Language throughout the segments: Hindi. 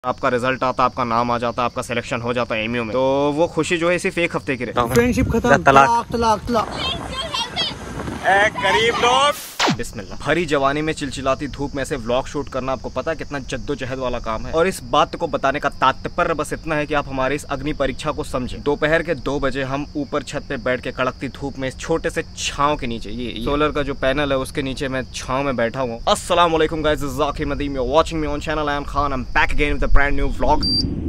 आपका रिजल्ट आता, आपका नाम आ जाता, आपका सिलेक्शन हो जाता है एमयू में, तो वो खुशी जो है सिर्फ एक हफ्ते की रहती है। फ्रेंडशिप खत्म, तलाक तलाक तलाक। गरीब लोग बिस्मिल्लाह। भरी जवानी में चिलचिलाती धूप में से व्लॉग शूट करना आपको पता है कितना जद्दोजहद वाला काम है। और इस बात को बताने का तात्पर्य बस इतना है कि आप हमारी इस अग्नि परीक्षा को समझें। दोपहर के 2 बजे हम ऊपर छत पे बैठ के कड़कती धूप में इस छोटे से छांव के नीचे, ये सोलर का जो पैनल है उसके नीचे मैं छांव में बैठा हूँ। अस्सलाम वालेकुम guys, this is Zakir Nadeem, you are watching me on channel I am Khan. I am back again with a brand new vlog.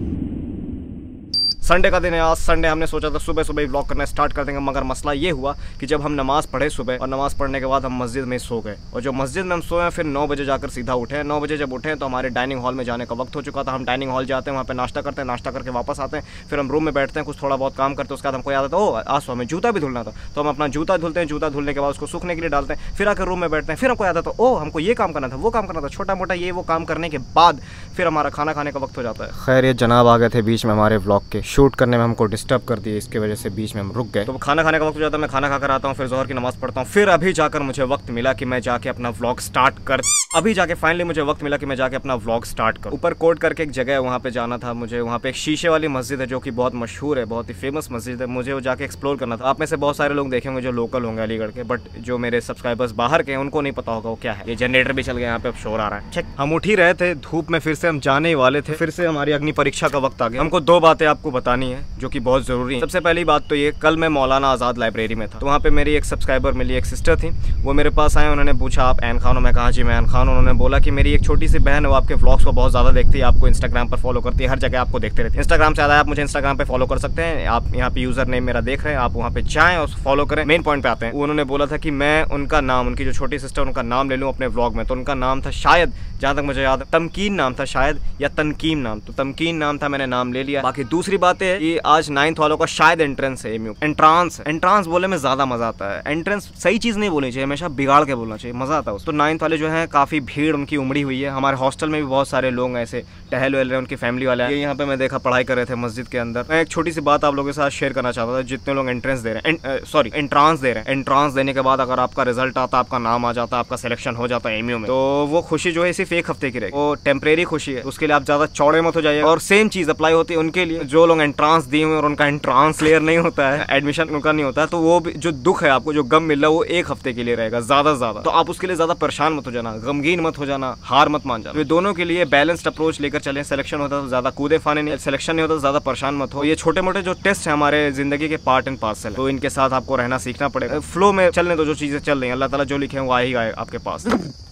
Sunday का दिन है आज, संडे हमने सोचा था सुबह सुबह ही व्लॉग करना स्टार्ट कर देंगे, मगर मसला ये हुआ कि जब हम नमाज़ पढ़े सुबह और नमाज़ पढ़ने के बाद हम मस्जिद में सो गए। और जो मस्जिद में हम सोए फिर 9 बजे जाकर सीधा उठे। 9 बजे जब उठे तो हमारे डाइनिंग हॉल में जाने का वक्त हो चुका था। हम डाइनिंग हॉल जाते हैं, वहाँ पे नाश्ता करते हैं, नाश्ता करके वापस आते हैं, फिर हम रूम में बैठते हैं, कुछ थोड़ा बहुत काम करते हैं। उसके बाद हमको याद आता है आज तो हमें जूता भी धुलना था, तो हम अपना जूता धुलते हैं। जूता धुलने के बाद उसको सूखने के लिए डालते हैं, फिर आकर रूम में बैठते हैं। फिर हमको याद आता है हमको ये काम करना था, वो काम करना था, छोटा मोटा ये वो काम करने के बाद फिर हमारा खाना खाने का वक्त हो जाता है। खैर ये जनाब आ गए थे बीच में हमारे व्लॉग के शूट करने में, हमको डिस्टर्ब कर दिए, इसके वजह से बीच में हम रुक गए। तो खाना खाने का वक्त हो जाता है, मैं खाना खाकर आता हूँ, फिर ज़ोहर की नमाज़ पढ़ता हूँ, फिर अभी जाकर मुझे वक्त मिला कि मैं जाके अपना व्लॉग स्टार्ट कर अभी जाके फाइनली मुझे वक्त मिला कि मैं जाके अपना व्लॉग स्टार्ट करूँ। ऊपर कोट करके एक जगह है, वहाँ पे जाना था मुझे। वहाँ पे एक शीशे वाली मस्जिद है जो कि बहुत मशहूर है, बहुत ही फेमस मस्जिद है, मुझे वो जाके एक्सप्लोर करना था। आप में से बहुत सारे लोग देखेंगे जो लोकल होंगे अलीगढ़ के, बट जो मेरे सब्सक्राइबर्स बाहर के हैं उनको नहीं पता होगा वो क्या है। ये जनरेटर भी चल गया, यहाँ पे अब शोर आ रहा है। ठीक, हम उठ ही रहे थे धूप में, फिर से हम जाने ही वाले थे, फिर से हमारी अग्नि परीक्षा का वक्त आ गया। हमको 2 बातें आपको बतानी है जो कि बहुत जरूरी है। सबसे पहली बात तो ये, कल मैं मौलाना आज़ाद लाइब्रेरी में था, तो वहाँ पे मेरी एक सब्सक्राइबर मिली, एक सिस्टर थी। वो मेरे पास आए, उन्होंने पूछा आप ऐन खान हो? मैं कहा जी मैं ऐन खान। उन्होंने बोला कि मेरी एक छोटी सी बहन है, वो आपके व्लॉग्स को बहुत ज़्यादा देखती है, आपको इंस्टाग्राम पर फॉलो करती है, हर जगह आपको देखते रहती है। इंस्टाग्राम से ज़्यादा आप मुझे इंस्टाग्राम पे फॉलो कर सकते हैं, आप यहाँ पे यूज़र नेम मेरा देख रहे हैं, आप वहाँ पे जाएँ और फॉलो करें। मेन पॉइंट पे आते हैं। उन्होंने बोला था कि मैं उनका नाम, उनकी जो छोटी सिस्टर उनका नाम ले लूँ अपने व्लॉग में, तो उनका नाम था शायद, जहाँ तक मुझे याद है तमकीन नाम था शायद, या तनकीम नाम, तो तमकीन नाम था, मैंने नाम ले लिया। बाकी दूसरी बात है कि आज 9th वालों का शायद एंट्रेंस है, एंट्रांस बोले में ज़्यादा मज़ा आता है। एंट्रेंस सही चीज़ नहीं बोलनी चाहिए, हमेशा बिगाड़ के बोलना चाहिए, मज़ा आता है। तो 9th वाले जो हैं काफ़ी भीड़ उनकी उमड़ी हुई है। हमारे हॉस्टल में भी बहुत सारे लोग ऐसे टहल वहल रहे हैं, उनकी फैमिली वाले हैं। ये यहाँ पे मैं देखा पढ़ाई कर रहे थे मस्जिद के अंदर। मैं एक छोटी सी बात आप लोगों के साथ शेयर करना चाहता था। जितने लोग एंट्रेंस दे रहे हैं, एंट्रांस दे रहे हैं, एंट्रांस देने के बाद अगर आपका रिजल्ट आता, आपका नाम आ जाता, आपका सिलेक्शन हो जाता है एमयू में, तो वो खुशी जो है सिर्फ एक हफ्ते की रहेगी, वो टेम्परेरी खुशी है। उसके लिए आप ज़्यादा चौड़े मत हो जाइए। और सेम चीज़ अप्लाई होती है उनके लिए जो लोग एंट्रांस दिए हुए और उनका एंट्रांस क्लियर नहीं होता है, एडमिशन उनका नहीं होता है, तो वो जो दुख है आपको, जो गम मिल रहा है, वो 1 हफ्ते के लिए रहेगा ज़्यादा से ज़्यादा। तो आप उसके लिए ज़्यादा परेशान मत हो जाना, गमगीन मत हो जाना, हार मत मान जाना। तो दोनों के लिए बैलेंस्ड अप्रोच लेकर चलें। सिलेक्शन होता तो ज़्यादा कूदे फाने नहीं, सिलेक्शन नहीं होता तो ज़्यादा परेशान मत हो। ये छोटे मोटे जो टेस्ट है हमारे ज़िंदगी के पार्ट एंड पार्सल, तो इनके साथ आपको रहना सीखना पड़ेगा। फ्लो में चलने दो, जो चीज़ें चल रही हैं, अल्लाह ताला जो लिखे हैं वो आएगा आपके पास।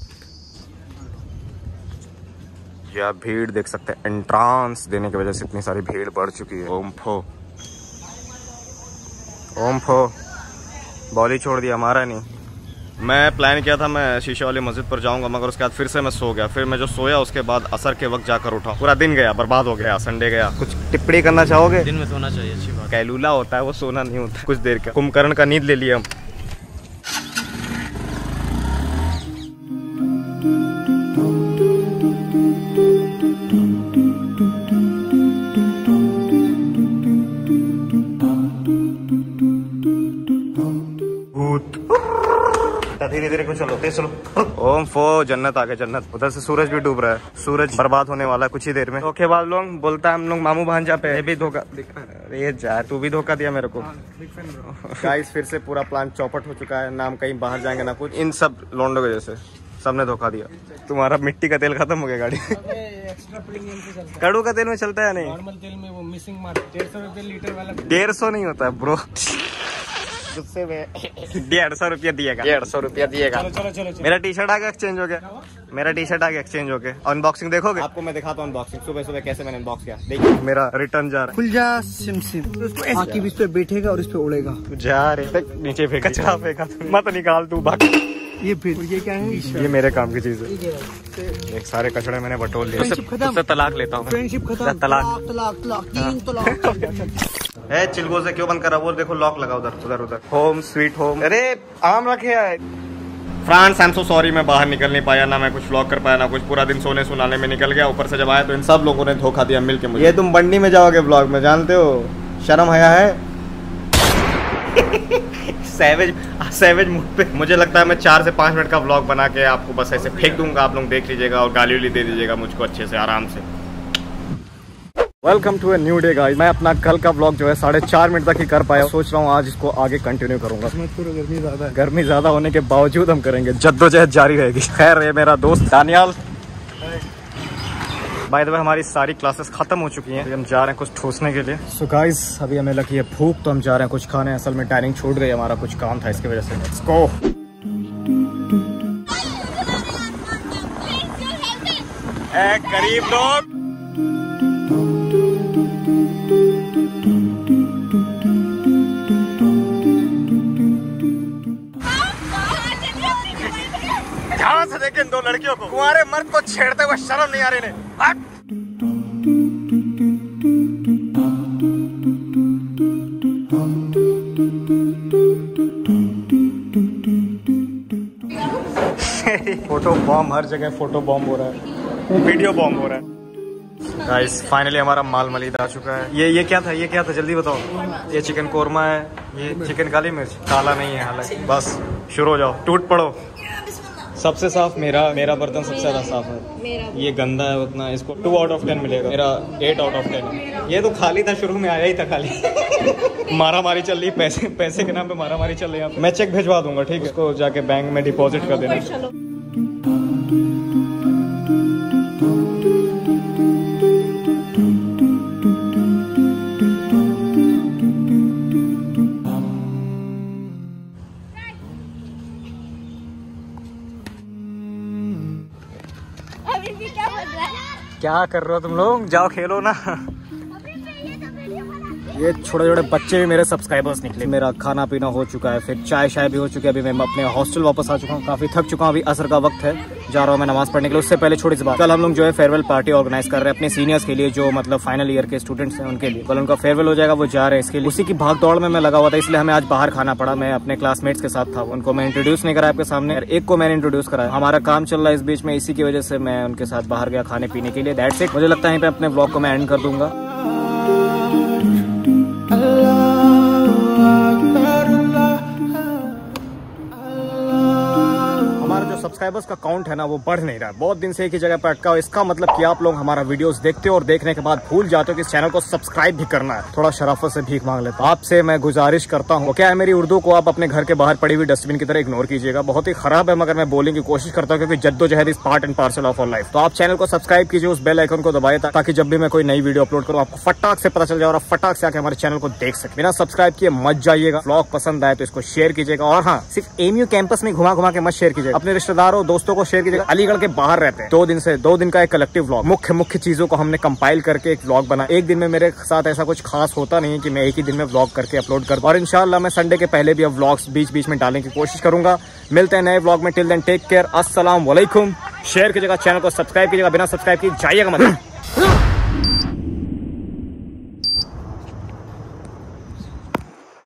ये आप भीड़ देख सकते हैं, एंट्रांस देने की वजह से इतनी सारी भीड़ बढ़ चुकी है। ओम फो बॉल ही छोड़ दिया, हमारा नहीं। मैं प्लान किया था मैं शीशे वाली मस्जिद पर जाऊंगा, मगर उसके बाद फिर से मैं सो गया। फिर मैं जो सोया उसके बाद असर के वक्त जाकर उठा, पूरा दिन गया, बर्बाद हो गया, संडे गया। कुछ टिप्पणी करना चाहोगे? दिन में सोना चाहिए, अच्छी बात। कैलूला होता है वो, सोना नहीं होता। कुछ देर का कुंभकर्ण का नींद ले लिया हम। धीरे धीरे कुछ चलो, तेज चलो। ओम फो जन्नत आ गए, जन्नत। उधर से सूरज भी डूब रहा है, सूरज बर्बाद होने वाला है कुछ ही देर में। धोखेबाज लोग बोलता है हम लोग मामू भांजा पे, ये भी धोखा। अरे यार तू भी धोखा दिया मेरे को। गाइस फिर से पूरा प्लान चौपट हो चुका है, नाम कहीं बाहर जाएंगे ना कुछ। इन सब लोंडो की वजह से सबने धोखा दिया। तुम्हारा मिट्टी का तेल खत्म हो गया गाड़ी। कड़ू का तेल में चलता है नहीं, नॉर्मल तेल में वो मिसिंग मार 150 रुपये लीटर वाला। 150 नहीं होता है ब्रो, गुस्से में 150 रुपया दिएगा, 150 रुपया दिएगा। चलो। मेरा टी शर्ट आगे एक्सचेंज हो गया, मेरा टी शर्ट आगे एक्सचेंज हो गया। अनबॉक्सिंग देखोगे? आपको मैं दिखाता हूँ अनबॉक्सिंग, सुबह सुबह कैसे मैंने अनबॉक्स किया। देखिए मेरा रिटर्न जा रहा है। खुल जा सिम आकी भी इस पे बैठेगा और इस पे उड़ेगा। जा रहे नीचे फेंका, कचरा फेंका, मत निकाल तू, भाग। ये क्या है? ये मेरे काम की चीज है। एक सारे कचड़े मैंने बटोर लिए, उससे तलाक लेता हूँ। फ्रेंडशिप खत्म, तलाक 3 तलाक। है चिलगो से क्यों बंद करा? वो देखो लॉक लगा उधर। Home sweet home. अरे आम रखे है। France I am so sorry, मैं बाहर निकल नहीं पाया, ना मैं कुछ व्लॉग कर पाया, ना कुछ। पूरा दिन सोने सुनाने में निकल गया। ऊपर से जब आया तो इन सब लोगों ने धोखा दिया मिलके मुझे। ये तुम बंडी में जाओगे व्लॉग में, जानते हो? शर्म हया है? सैवेज मुझ पे। मुझे लगता है मैं 4 से 5 मिनट का व्लॉग बना के आपको बस ऐसे फेंक दूंगा, आप लोग देख लीजिएगा और गाली वाली दे दीजिएगा मुझको अच्छे से, आराम से। Welcome to a new day guys. मैं अपना कल का व्लॉग जो है 4.5 मिनट तक ही कर पाया। सोच रहा हूँ आज इसको आगे कंटिन्यू करूंगा। गर्मी ज्यादा होने के बावजूद हम करेंगे, जद्दोजहद जारी रहेगी। खैर ये मेरा दोस्त दानियाल। बाय द वे हमारी सारी क्लासेस खत्म हो चुकी हैं, हम जा रहे हैं कुछ ठूसने के लिए। सो गाइस अभी हमें लगी है भूख, तो हम जा रहे हैं कुछ खाने। असल में टाइमिंग छूट गई, हमारा कुछ काम था इसकी वजह से। Let's go. गरीब लोग ध्यान से देखें, 2 लड़कियों को, कुंवारे मर्द को छेड़ते हुए शर्म नहीं आ रही ने। फोटो बॉम्ब, हर जगह फोटो बॉम्ब हो रहा है, वीडियो बॉम्ब हो रहा है। गाइस फाइनली हमारा माल मलिद आ चुका है। ये क्या था, ये क्या था जल्दी बताओ। ये चिकन कोरमा है, ये चिकन काली मिर्च, काला नहीं है हालांकि। बस शुरू हो जाओ, टूट पड़ो। सबसे साफ मेरा बर्तन सबसे ज्यादा साफ है। ये गंदा है उतना, इसको 2 आउट ऑफ 10 मिलेगा। मेरा 8 आउट ऑफ 10। ये तो खाली था, शुरू में आया ही था खाली। मारा मारी चल रही, पैसे के नाम पे मारा मारी चल रही है। मैं चेक भिजवा दूंगा, ठीक है। इसको जाके बैंक में डिपॉजिट कर देना। क्या कर रहे हो तुम लोग, जाओ खेलो ना। ये छोटे छोटे बच्चे भी मेरे सब्सक्राइबर्स निकले। मेरा खाना पीना हो चुका है, फिर चाय शाय भी हो चुकी है। अभी मैं अपने हॉस्टल वापस आ चुका हूँ, काफी थक चुका हूँ। अभी असर का वक्त है, जा रहा हूँ मैं नमाज पढ़ने के लिए। उससे पहले छोटी सी बात, कल हम लोग जो है फेयरवेल पार्टी ऑर्गेनाइज कर रहे हैं अपने सीनियर्स के लिए, जो मतलब फाइनल ईयर के स्टूडेंट्स हैं उनके लिए। कल उनका फेयरवेल हो जाएगा, वो जा रहे हैं इसके लिए। उसी की भाग दौड़ में मैं लगा हुआ था, इसलिए हमें आज बाहर खाना पड़ा। मैं अपने क्लासमेट्स के साथ था, उनको मैं इंट्रोड्यूस नहीं कराया आपके सामने, एक को मैंने इंट्रोड्यूस कराया। हमारा काम चल रहा है इस बीच में, इसी की वजह से मैं उनके साथ बाहर गया खाने पीने के लिए। That's it. मुझे लगता है यहीं पे अपने व्लॉग को मैं एंड कर दूंगा। सब्सक्राइबर्स का काउंट है ना, वो बढ़ नहीं रहा। बहुत दिन से एक ही जगह पर अटका हो। इसका मतलब कि आप लोग हमारा वीडियोस देखते हो और देखने के बाद भूल जाते हो कि इस चैनल को सब्सक्राइब भी करना है। थोड़ा शराफत से भीख मांग लेता हूं आपसे, मैं गुजारिश करता हूँ। क्या है, मेरी उर्दू को आप अपने घर के बाहर पड़ी हुई डस्टबिन की तरह इग्नोर कीजिएगा। बहुत ही खराब है, मगर मैं बोलने की कोशिश करता हूँ, क्योंकि जद्दोजहद is part and parcel of our life. तो आप चैनल को सब्सक्राइब कीजिए, उस बेल आइकन को दबाइए, ताकि जब भी मैं कोई नई वीडियो अपलोड करूँ आपको फटाक से पता चल जाए और आप फटाक से आके हमारे चैनल को देख सके। बिना सब्सक्राइब किए मत जाइएगा। व्लॉग पसंद आए तो इसको शेयर कीजिएगा। और हाँ, सिर्फ एमयू कैंपस में घुमा के मत शेयर कीजिएगा, अपने रिश्तेदारों दोस्तों को शेयर कीजिएगा। अलीगढ़ के बाहर रहते हैं, 2 दिन का एक कलेक्टिव व्लॉग, मुख्य चीजों को हमने कंपाइल करके एक व्लॉग बना। एक दिन में मेरे साथ ऐसा कुछ खास होता नहीं है कि मैं एक ही दिन में व्लॉग करके अपलोड कर दूं। और इंशाल्लाह मैं संडे के पहले भी अब व्लॉग्स बीच में डालने की कोशिश करूंगा। मिलते हैं नए व्लॉग में। टिल देन टेक केयर, अस्सलाम वालेकुम। शेयर कीजिएगा, चैनल को सब्सक्राइब कीजिएगा, बिना सब्सक्राइब किए जाइएगा मत।